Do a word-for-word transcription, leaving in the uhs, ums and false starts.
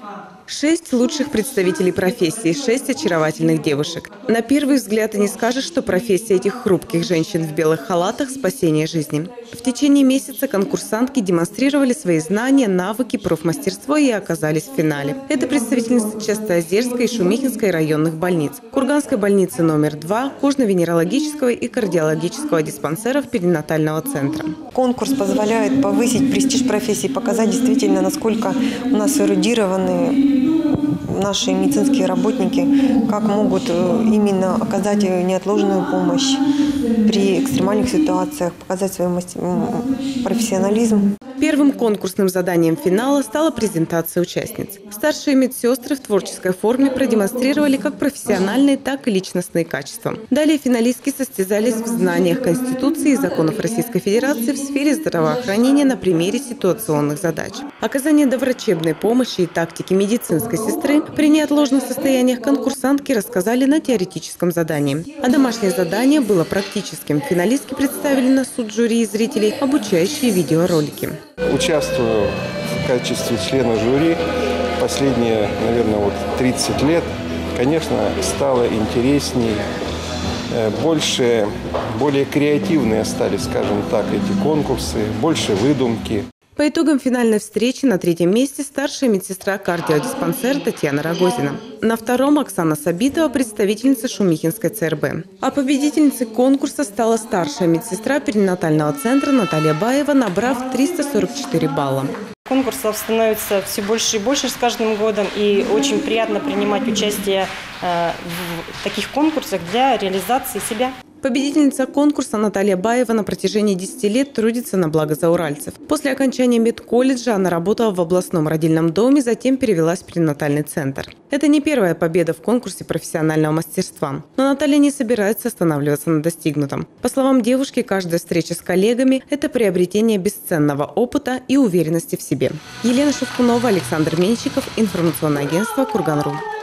Шесть лучших представителей профессии, шесть очаровательных девушек. На первый взгляд и не скажешь, что профессия этих хрупких женщин в белых халатах – спасение жизни. В течение месяца конкурсантки демонстрировали свои знания, навыки, профмастерство и оказались в финале. Это представительницы Частоозерской и Шумихинской районных больниц, Курганской больницы номер два, кожно-венерологического и кардиологического диспансеров перинатального центра. Конкурс позволяет повысить престиж профессии, показать действительно, насколько у нас эрудированы наши медицинские работники, как могут именно оказать неотложную помощь при экстремальных ситуациях, показать свой профессионализм. Первым конкурсным заданием финала стала презентация участниц. Старшие медсестры в творческой форме продемонстрировали как профессиональные, так и личностные качества. Далее финалистки состязались в знаниях Конституции и законов Российской Федерации в сфере здравоохранения на примере ситуационных задач. Оказание доврачебной помощи и тактики медицинской сестры при неотложных состояниях конкурсантки рассказали на теоретическом задании. А домашнее задание было практическим. Финалистки представили на суд жюри и зрителей обучающие видеоролики. Участвую в качестве члена жюри последние, наверное, вот тридцать лет. Конечно, стало интересней, больше, более креативные стали, скажем так, эти конкурсы, больше выдумки. По итогам финальной встречи на третьем месте старшая медсестра кардиодиспансера Татьяна Рогозина. На втором Оксана Сабитова, представительница Шумихинской ЦРБ. А победительницей конкурса стала старшая медсестра перинатального центра Наталья Баева, набрав триста сорок четыре балла. Конкурсов становится все больше и больше с каждым годом, и очень приятно принимать участие в таких конкурсах для реализации себя. Победительница конкурса Наталья Баева на протяжении десяти лет трудится на благо зауральцев. После окончания медколледжа она работала в областном родильном доме, затем перевелась в перинатальный центр. Это не первая победа в конкурсе профессионального мастерства. Но Наталья не собирается останавливаться на достигнутом. По словам девушки, каждая встреча с коллегами – это приобретение бесценного опыта и уверенности в себе. Елена Шевкунова, Александр Меньщиков, информационное агентство «Курган точка ру».